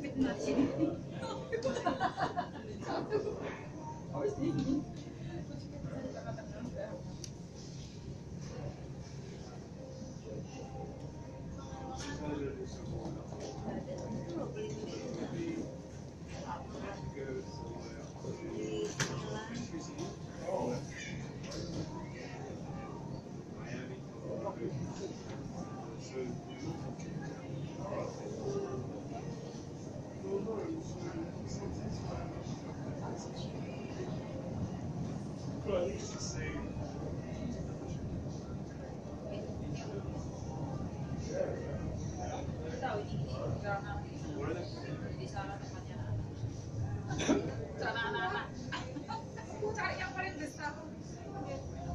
Fitnah sini. Habis ini. Di sana tempatnya anak-anak. Aku cari yang paling besar.